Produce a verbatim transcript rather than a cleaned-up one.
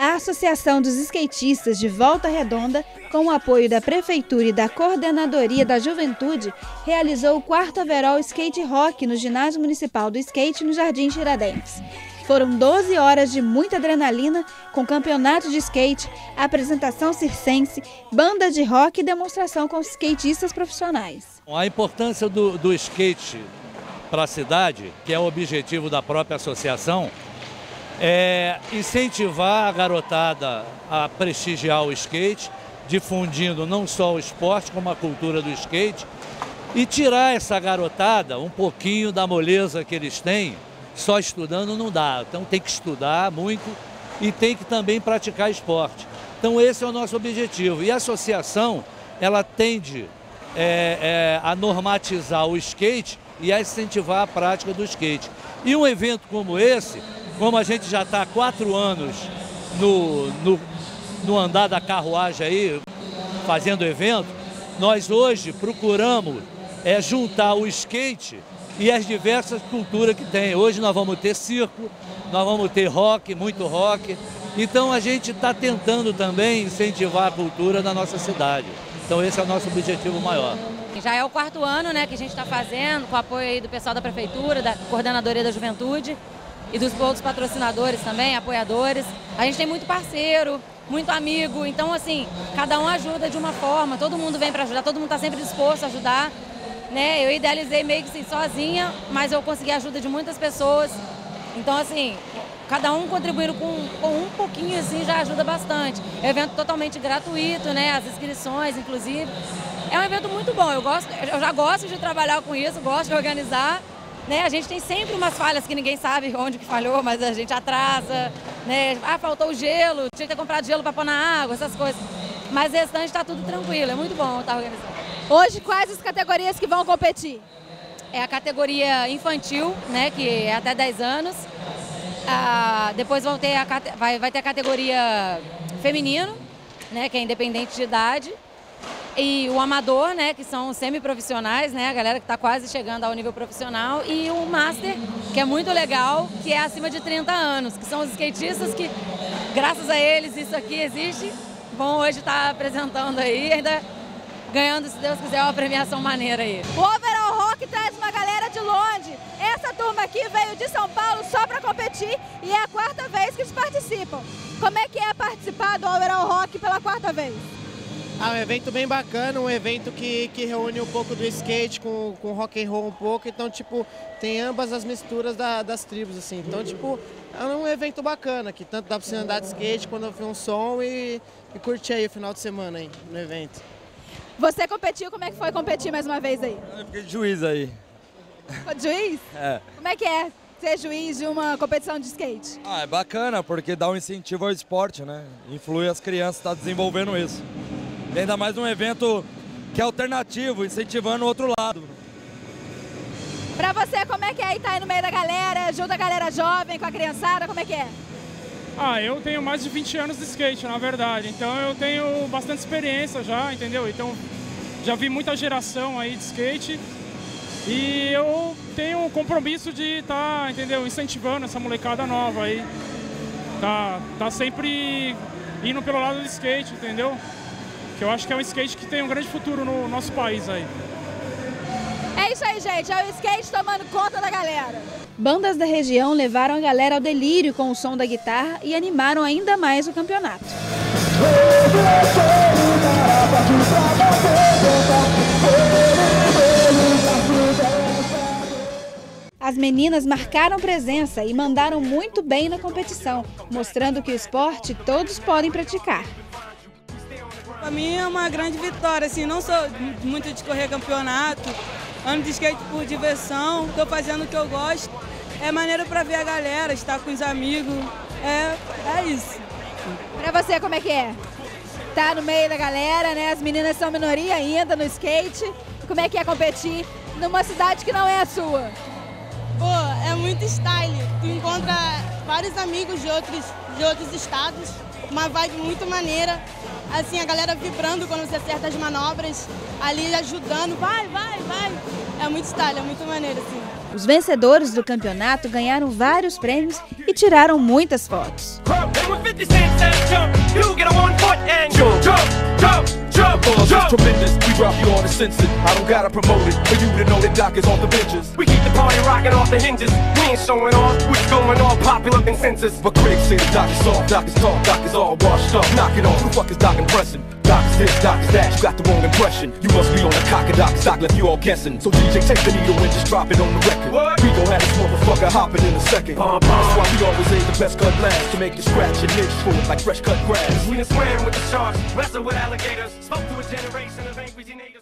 A Associação dos Skatistas de Volta Redonda, com o apoio da Prefeitura e da Coordenadoria da Juventude, realizou o quarto Overall Skate Rock no Ginásio Municipal do Skate, no Jardim Tiradentes. Foram doze horas de muita adrenalina, com campeonato de skate, apresentação circense, banda de rock e demonstração com skatistas profissionais. A importância do, do skate para a cidade, que é o objetivo da própria associação, é incentivar a garotada a prestigiar o skate, difundindo não só o esporte, como a cultura do skate, e tirar essa garotada um pouquinho da moleza que eles têm. Só estudando não dá, então tem que estudar muito e tem que também praticar esporte. Então esse é o nosso objetivo. E a associação, ela tende é, é, a normatizar o skate e a incentivar a prática do skate. E um evento como esse, como a gente já está há quatro anos no, no, no andar da carruagem aí, fazendo evento, nós hoje procuramos é, juntar o skate e as diversas culturas que tem. Hoje nós vamos ter circo, nós vamos ter rock, muito rock. Então a gente está tentando também incentivar a cultura na nossa cidade. Então esse é o nosso objetivo maior. Já é o quarto ano, né, que a gente está fazendo, com o apoio aí do pessoal da Prefeitura, da Coordenadoria da Juventude e dos outros patrocinadores também, apoiadores. A gente tem muito parceiro, muito amigo, então assim, cada um ajuda de uma forma, todo mundo vem para ajudar, todo mundo está sempre disposto a ajudar. Né? Eu idealizei meio que assim, sozinha, mas eu consegui a ajuda de muitas pessoas. Então, assim, cada um contribuindo com, com um pouquinho, assim, já ajuda bastante. É um evento totalmente gratuito, né? As inscrições, inclusive. É um evento muito bom. Eu, gosto, eu já gosto de trabalhar com isso, gosto de organizar. Né? A gente tem sempre umas falhas que ninguém sabe onde que falhou, mas a gente atrasa. Né? Ah, faltou o gelo, tinha que ter comprado gelo para pôr na água, essas coisas. Mas o restante está tudo tranquilo, é muito bom estar organizando. Hoje, quais as categorias que vão competir? É a categoria infantil, né, que é até dez anos. Ah, depois vão ter a, vai, vai ter a categoria feminino, né, que é independente de idade. E o amador, né, que são semiprofissionais, né, a galera que está quase chegando ao nível profissional. E o master, que é muito legal, que é acima de trinta anos, que são os skatistas que, graças a eles, isso aqui existe. Vão hoje estar apresentando aí, ainda ganhando, se Deus quiser, uma premiação maneira aí. O Overall Rock traz uma galera de longe. Essa turma aqui veio de São Paulo só para competir e é a quarta vez que eles participam. Como é que é participar do Overall Rock pela quarta vez? Ah, um evento bem bacana, um evento que, que reúne um pouco do skate com, com rock and roll um pouco, então, tipo, tem ambas as misturas da, das tribos, assim. Então, tipo, é um evento bacana, que tanto dá pra você andar de skate quando ouvir um som e, e curtir aí o final de semana aí, no evento. Você competiu, como é que foi competir mais uma vez aí? Eu fiquei de juiz aí. Ficou de juiz? É. Como é que é ser juiz de uma competição de skate? Ah, é bacana, porque dá um incentivo ao esporte, né? Influi as crianças, está desenvolvendo isso. E ainda mais um evento que é alternativo, incentivando o outro lado. Pra você, como é que é estar aí no meio da galera, ajuda a galera jovem com a criançada, como é que é? Ah, eu tenho mais de vinte anos de skate, na verdade, então eu tenho bastante experiência já, entendeu? Então já vi muita geração aí de skate e eu tenho o compromisso de estar, tá, entendeu, incentivando essa molecada nova aí. Tá, tá sempre indo pelo lado do skate, entendeu? Que eu acho que é um skate que tem um grande futuro no nosso país aí. É isso aí, gente, é o skate tomando conta da galera. Bandas da região levaram a galera ao delírio com o som da guitarra e animaram ainda mais o campeonato. As meninas marcaram presença e mandaram muito bem na competição, mostrando que o esporte todos podem praticar. Para mim é uma grande vitória, assim, não sou muito de correr campeonato, ando de skate por diversão, estou fazendo o que eu gosto. É maneiro para ver a galera, estar com os amigos, é, é isso. Para você, como é que é? Tá no meio da galera, né? As meninas são minoria ainda no skate. Como é que é competir numa cidade que não é a sua? Pô, é muito style. Tu encontra vários amigos de outros, de outros estados, uma vibe muito maneira. Assim, a galera vibrando quando você acerta as manobras, ali ajudando, vai, vai, vai. é muito style, é muito maneiro, assim. Os vencedores do campeonato ganharam vários prêmios e tiraram muitas fotos. Tremendous, we drop you on the senses. I don't gotta promote it for you to know that Doc is off the benches. We keep the party rocking off the hinges. We ain't showing off, we're going all popular consensus. But critics say the Doc is soft, Doc is tall, Doc is all washed up. Knock it off, who the fuck is Doc impressing? Doc is this, Doc is that, you got the wrong impression. You must be on the cock of Doc, Doc left you all guessing. So D J, take the needle and just drop it on the record. What? We gon' have this motherfucker hopping in a second. Uh, That's why we always aim the best cut last, to make you scratch and itch for it like fresh cut grass. We done swam with the sharks, wrestled with alligators, spoke to a generation of angry teenagers.